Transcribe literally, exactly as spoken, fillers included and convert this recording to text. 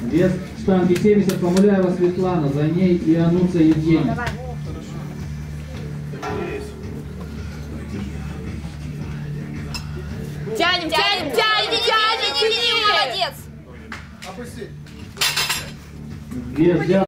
Вес штанги семьдесят, Помуляева Светлана, за ней Ионуца Евгений. Давай. Тянем, тянем, тянем, тянем, тянем, молодец. Вес